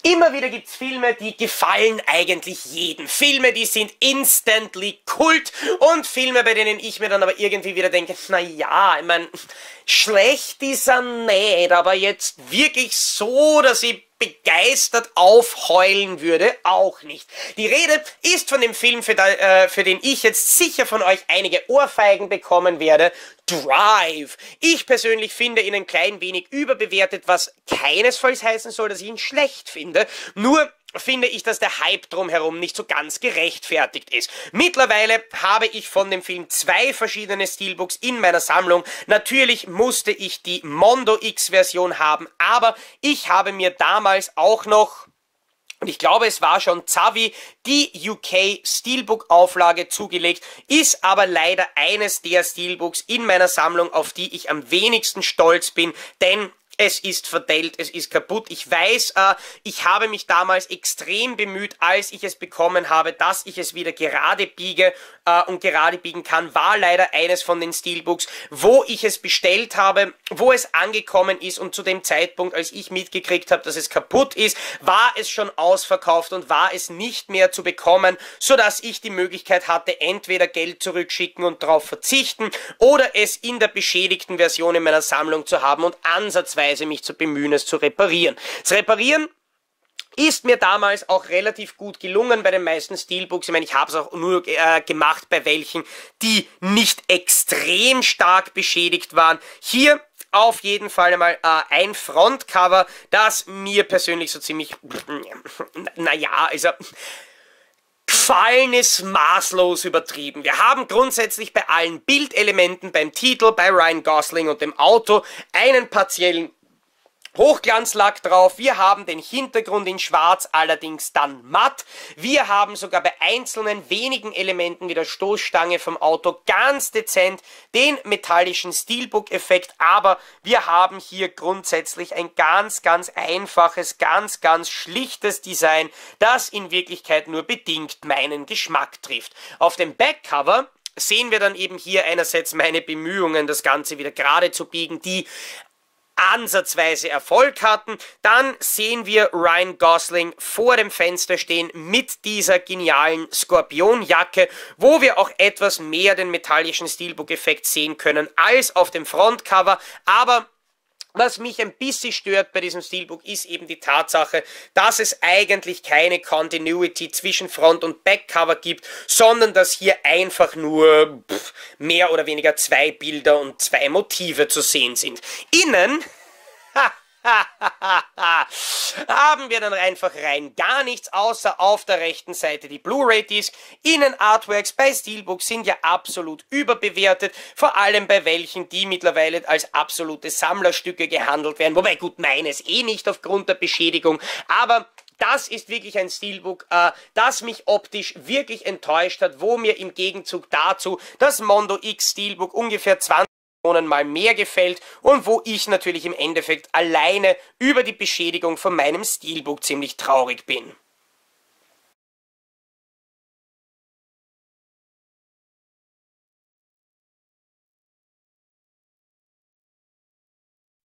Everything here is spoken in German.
Immer wieder gibt's Filme, die gefallen eigentlich jedem. Filme, die sind instantly Kult und Filme, bei denen ich mir dann aber irgendwie wieder denke, na ja, ich mein, schlecht ist er nicht, aber jetzt wirklich so, dass ich begeistert aufheulen würde, auch nicht. Die Rede ist von dem Film, für den ich jetzt sicher von euch einige Ohrfeigen bekommen werde, Drive. Ich persönlich finde ihn ein klein wenig überbewertet, was keinesfalls heißen soll, dass ich ihn schlecht finde. Nur finde ich, dass der Hype drumherum nicht so ganz gerechtfertigt ist. Mittlerweile habe ich von dem Film 2 verschiedene Steelbooks in meiner Sammlung. Natürlich musste ich die Mondo X-Version haben, aber ich habe mir damals auch noch, und ich glaube, es war schon Zavi, die UK Steelbook-Auflage zugelegt, ist aber leider eines der Steelbooks in meiner Sammlung, auf die ich am wenigsten stolz bin, denn es ist verdellt, es ist kaputt. Ich weiß, ich habe mich damals extrem bemüht, als ich es bekommen habe, dass ich es wieder gerade biege und gerade biegen kann. War leider eines von den Steelbooks, wo ich es bestellt habe, wo es angekommen ist und zu dem Zeitpunkt, als ich mitgekriegt habe, dass es kaputt ist, war es schon ausverkauft und war es nicht mehr zu bekommen, sodass ich die Möglichkeit hatte, entweder Geld zurückschicken und darauf verzichten oder es in der beschädigten Version in meiner Sammlung zu haben und ansatzweise mich zu bemühen, es zu reparieren. Das Reparieren ist mir damals auch relativ gut gelungen bei den meisten Steelbooks. Ich meine, ich habe es auch nur gemacht bei welchen, die nicht extrem stark beschädigt waren. Hier auf jeden Fall einmal ein Frontcover, das mir persönlich so ziemlich, naja, also Gefallen ist maßlos übertrieben. Wir haben grundsätzlich bei allen Bildelementen, beim Titel, bei Ryan Gosling und dem Auto einen partiellen Hochglanzlack drauf. Wir haben den Hintergrund in schwarz, allerdings dann matt. Wir haben sogar bei einzelnen wenigen Elementen wie der Stoßstange vom Auto ganz dezent den metallischen Steelbook-Effekt, aber wir haben hier grundsätzlich ein ganz einfaches, ganz schlichtes Design, das in Wirklichkeit nur bedingt meinen Geschmack trifft. Auf dem Backcover sehen wir dann eben hier einerseits meine Bemühungen, das Ganze wieder gerade zu biegen, die ansatzweise Erfolg hatten. Dann sehen wir Ryan Gosling vor dem Fenster stehen mit dieser genialen Skorpionjacke, wo wir auch etwas mehr den metallischen Steelbook-Effekt sehen können als auf dem Frontcover, aber was mich ein bisschen stört bei diesem Steelbook ist eben die Tatsache, dass es eigentlich keine Continuity zwischen Front- und Backcover gibt, sondern dass hier einfach nur mehr oder weniger 2 Bilder und 2 Motive zu sehen sind. Innen haben wir dann einfach rein gar nichts, außer auf der rechten Seite die Blu-ray-Disc. Innen-Artworks bei Steelbooks sind ja absolut überbewertet, vor allem bei welchen, die mittlerweile als absolute Sammlerstücke gehandelt werden, wobei gut, meines eh nicht aufgrund der Beschädigung, aber das ist wirklich ein Steelbook, das mich optisch wirklich enttäuscht hat, wo mir im Gegenzug dazu das Mondo X Steelbook ungefähr 20 mal mehr gefällt und wo ich natürlich im Endeffekt alleine über die Beschädigung von meinem Steelbook ziemlich traurig bin.